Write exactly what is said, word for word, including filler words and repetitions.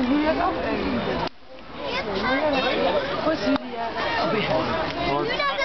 nu er nog en. Prøv at sige, at jeg er oppe i.